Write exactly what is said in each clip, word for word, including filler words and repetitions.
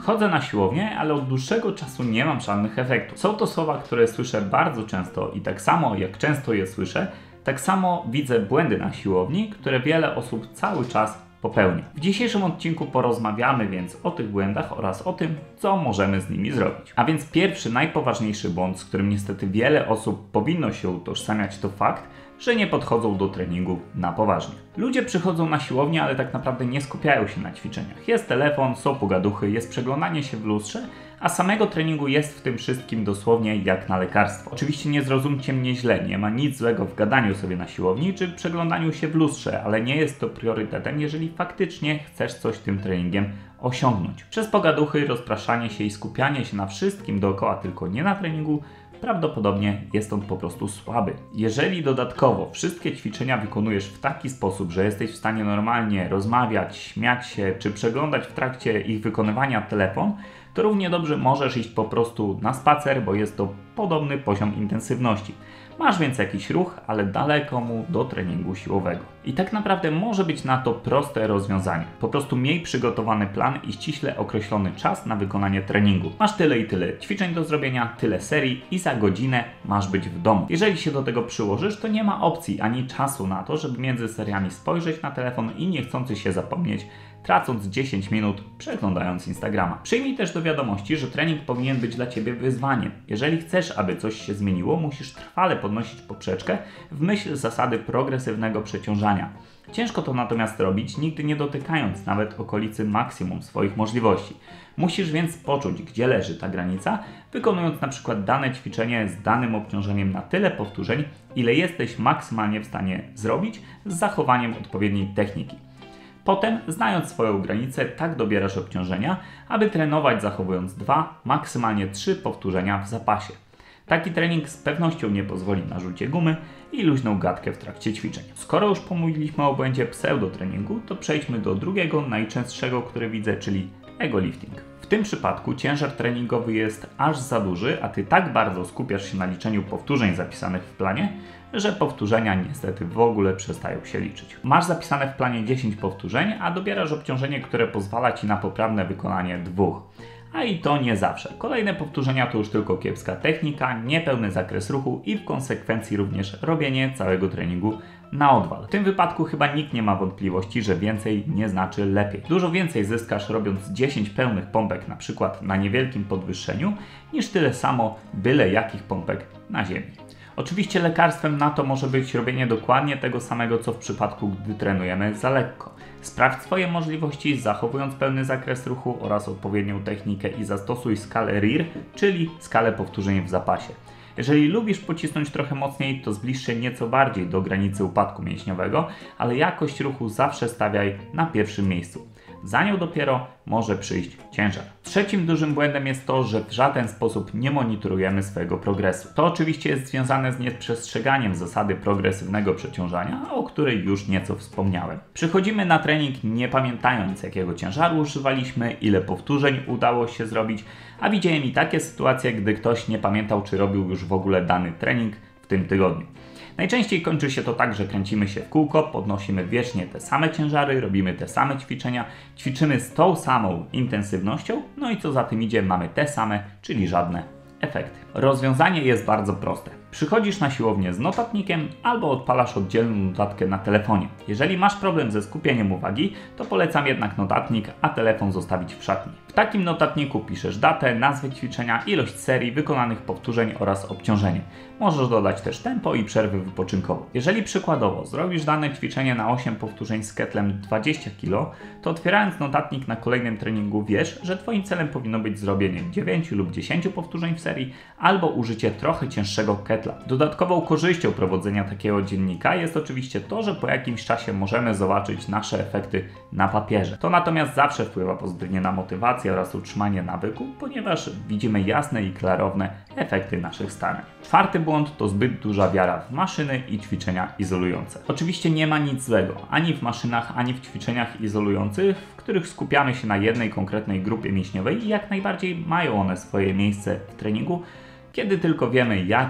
Chodzę na siłownię, ale od dłuższego czasu nie mam żadnych efektów. Są to słowa, które słyszę bardzo często i tak samo jak często je słyszę, tak samo widzę błędy na siłowni, które wiele osób cały czas popełnia. W dzisiejszym odcinku porozmawiamy więc o tych błędach oraz o tym, co możemy z nimi zrobić. A więc pierwszy, najpoważniejszy błąd, z którym niestety wiele osób powinno się utożsamiać, to fakt, że nie podchodzą do treningu na poważnie. Ludzie przychodzą na siłownię, ale tak naprawdę nie skupiają się na ćwiczeniach. Jest telefon, są pogaduchy, jest przeglądanie się w lustrze, a samego treningu jest w tym wszystkim dosłownie jak na lekarstwo. Oczywiście nie zrozumcie mnie źle, nie ma nic złego w gadaniu sobie na siłowni czy przeglądaniu się w lustrze, ale nie jest to priorytetem, jeżeli faktycznie chcesz coś tym treningiem osiągnąć. Przez pogaduchy, rozpraszanie się i skupianie się na wszystkim dookoła, tylko nie na treningu, prawdopodobnie jest on po prostu słaby. Jeżeli dodatkowo wszystkie ćwiczenia wykonujesz w taki sposób, że jesteś w stanie normalnie rozmawiać, śmiać się czy przeglądać w trakcie ich wykonywania telefon, to równie dobrze możesz iść po prostu na spacer, bo jest to podobny poziom intensywności. Masz więc jakiś ruch, ale daleko mu do treningu siłowego. I tak naprawdę może być na to proste rozwiązanie. Po prostu miej przygotowany plan i ściśle określony czas na wykonanie treningu. Masz tyle i tyle ćwiczeń do zrobienia, tyle serii i za godzinę masz być w domu. Jeżeli się do tego przyłożysz, to nie ma opcji ani czasu na to, żeby między seriami spojrzeć na telefon i niechcący się zapomnieć, tracąc dziesięć minut przeglądając Instagrama. Przyjmij też do wiadomości, że trening powinien być dla Ciebie wyzwaniem. Jeżeli chcesz, aby coś się zmieniło, musisz trwale podnosić poprzeczkę w myśl zasady progresywnego przeciążania. Ciężko to natomiast robić, nigdy nie dotykając nawet okolicy maksimum swoich możliwości. Musisz więc poczuć, gdzie leży ta granica, wykonując na przykład dane ćwiczenie z danym obciążeniem na tyle powtórzeń, ile jesteś maksymalnie w stanie zrobić z zachowaniem odpowiedniej techniki. Potem, znając swoją granicę, tak dobierasz obciążenia, aby trenować zachowując dwa, maksymalnie trzy powtórzenia w zapasie. Taki trening z pewnością nie pozwoli na rzucie gumy i luźną gadkę w trakcie ćwiczeń. Skoro już pomówiliśmy o błędzie pseudotreningu, to przejdźmy do drugiego, najczęstszego, który widzę, czyli ego lifting. W tym przypadku ciężar treningowy jest aż za duży, a Ty tak bardzo skupiasz się na liczeniu powtórzeń zapisanych w planie, że powtórzenia niestety w ogóle przestają się liczyć. Masz zapisane w planie dziesięć powtórzeń, a dobierasz obciążenie, które pozwala Ci na poprawne wykonanie dwóch. A i to nie zawsze. Kolejne powtórzenia to już tylko kiepska technika, niepełny zakres ruchu i w konsekwencji również robienie całego treningu na odwal. W tym wypadku chyba nikt nie ma wątpliwości, że więcej nie znaczy lepiej. Dużo więcej zyskasz robiąc dziesięć pełnych pompek na przykład na niewielkim podwyższeniu, niż tyle samo byle jakich pompek na ziemi. Oczywiście lekarstwem na to może być robienie dokładnie tego samego, co w przypadku, gdy trenujemy za lekko. Sprawdź swoje możliwości, zachowując pełny zakres ruchu oraz odpowiednią technikę i zastosuj skalę R I R, czyli skalę powtórzeń w zapasie. Jeżeli lubisz pocisnąć trochę mocniej, to zbliż się nieco bardziej do granicy upadku mięśniowego, ale jakość ruchu zawsze stawiaj na pierwszym miejscu. Za nią dopiero może przyjść ciężar. Trzecim dużym błędem jest to, że w żaden sposób nie monitorujemy swojego progresu. To oczywiście jest związane z nieprzestrzeganiem zasady progresywnego przeciążania, o której już nieco wspomniałem. Przychodzimy na trening nie pamiętając, jakiego ciężaru używaliśmy, ile powtórzeń udało się zrobić, a widziałem i takie sytuacje, gdy ktoś nie pamiętał, czy robił już w ogóle dany trening w tym tygodniu. Najczęściej kończy się to tak, że kręcimy się w kółko, podnosimy wiecznie te same ciężary, robimy te same ćwiczenia, ćwiczymy z tą samą intensywnością, no i co za tym idzie, mamy te same, czyli żadne efekty. Rozwiązanie jest bardzo proste. Przychodzisz na siłownię z notatnikiem albo odpalasz oddzielną notatkę na telefonie. Jeżeli masz problem ze skupieniem uwagi, to polecam jednak notatnik, a telefon zostawić w szatni. W takim notatniku piszesz datę, nazwę ćwiczenia, ilość serii, wykonanych powtórzeń oraz obciążenie. Możesz dodać też tempo i przerwę wypoczynkową. Jeżeli przykładowo zrobisz dane ćwiczenie na osiem powtórzeń z ketlem dwadzieścia kilogramów, to otwierając notatnik na kolejnym treningu wiesz, że Twoim celem powinno być zrobienie dziewięć lub dziesięć powtórzeń w serii albo użycie trochę cięższego ketla. Dodatkową korzyścią prowadzenia takiego dziennika jest oczywiście to, że po jakimś czasie możemy zobaczyć nasze efekty na papierze. To natomiast zawsze wpływa pozytywnie na motywację oraz utrzymanie nawyku, ponieważ widzimy jasne i klarowne efekty naszych starań. Czwarty błąd to zbyt duża wiara w maszyny i ćwiczenia izolujące. Oczywiście nie ma nic złego ani w maszynach, ani w ćwiczeniach izolujących, w których skupiamy się na jednej konkretnej grupie mięśniowej i jak najbardziej mają one swoje miejsce w treningu, kiedy tylko wiemy jak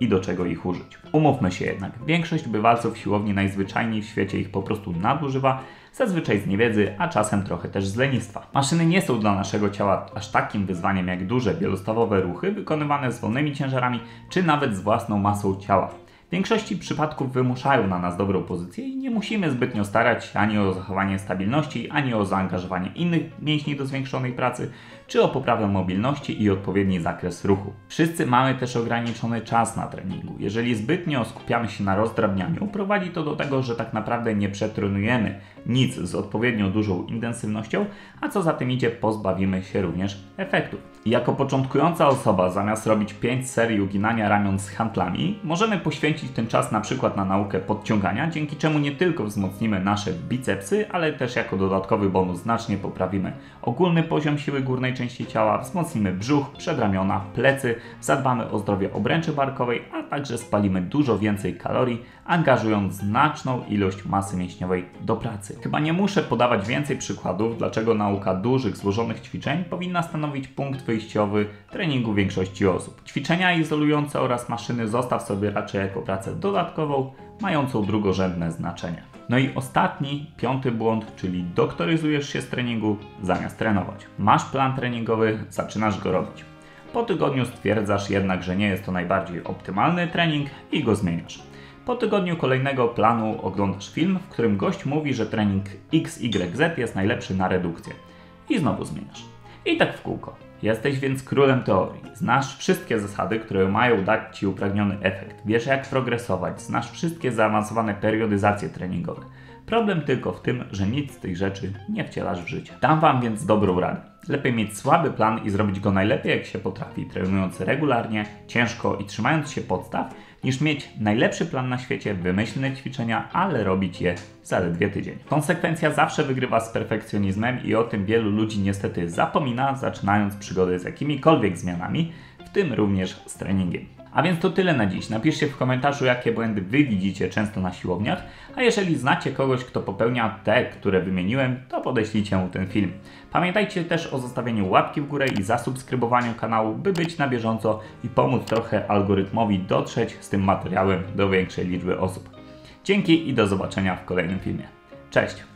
i do czego ich użyć. Umówmy się jednak, większość bywalców siłowni najzwyczajniej w świecie ich po prostu nadużywa, zazwyczaj z niewiedzy, a czasem trochę też z lenistwa. Maszyny nie są dla naszego ciała aż takim wyzwaniem jak duże, wielostawowe ruchy wykonywane z wolnymi ciężarami, czy nawet z własną masą ciała. W większości przypadków wymuszają na nas dobrą pozycję i nie musimy zbytnio starać się ani o zachowanie stabilności, ani o zaangażowanie innych mięśni do zwiększonej pracy, czy o poprawę mobilności i odpowiedni zakres ruchu. Wszyscy mamy też ograniczony czas na treningu. Jeżeli zbytnio skupiamy się na rozdrabnianiu, prowadzi to do tego, że tak naprawdę nie przetrenujemy nic z odpowiednio dużą intensywnością, a co za tym idzie, pozbawimy się również efektów. Jako początkująca osoba, zamiast robić pięć serii uginania ramion z hantlami, możemy poświęcić ten czas na przykład na naukę podciągania, dzięki czemu nie tylko wzmocnimy nasze bicepsy, ale też jako dodatkowy bonus znacznie poprawimy ogólny poziom siły górnej części ciała, wzmocnimy brzuch, przedramiona, plecy, zadbamy o zdrowie obręczy barkowej, a także spalimy dużo więcej kalorii, angażując znaczną ilość masy mięśniowej do pracy. Chyba nie muszę podawać więcej przykładów, dlaczego nauka dużych, złożonych ćwiczeń powinna stanowić punkt wyjściowy treningu większości osób. Ćwiczenia izolujące oraz maszyny zostaw sobie raczej jako pracę dodatkową, mającą drugorzędne znaczenie. No i ostatni, piąty błąd, czyli doktoryzujesz się z treningu zamiast trenować. Masz plan treningowy, zaczynasz go robić. Po tygodniu stwierdzasz jednak, że nie jest to najbardziej optymalny trening i go zmieniasz. Po tygodniu kolejnego planu oglądasz film, w którym gość mówi, że trening X Y Z jest najlepszy na redukcję. I znowu zmieniasz. I tak w kółko. Jesteś więc królem teorii. Znasz wszystkie zasady, które mają dać Ci upragniony efekt. Wiesz, jak progresować. Znasz wszystkie zaawansowane periodyzacje treningowe. Problem tylko w tym, że nic z tych rzeczy nie wcielasz w życie. Dam Wam więc dobrą radę. Lepiej mieć słaby plan i zrobić go najlepiej jak się potrafi, trenując regularnie, ciężko i trzymając się podstaw, niż mieć najlepszy plan na świecie, wymyślne ćwiczenia, ale robić je zaledwie tydzień. Konsekwencja zawsze wygrywa z perfekcjonizmem i o tym wielu ludzi niestety zapomina, zaczynając przygodę z jakimikolwiek zmianami, w tym również z treningiem. A więc to tyle na dziś. Napiszcie w komentarzu, jakie błędy Wy widzicie często na siłowniach, a jeżeli znacie kogoś, kto popełnia te, które wymieniłem, to podeślijcie mu ten film. Pamiętajcie też o zostawieniu łapki w górę i zasubskrybowaniu kanału, by być na bieżąco i pomóc trochę algorytmowi dotrzeć z tym materiałem do większej liczby osób. Dzięki i do zobaczenia w kolejnym filmie. Cześć!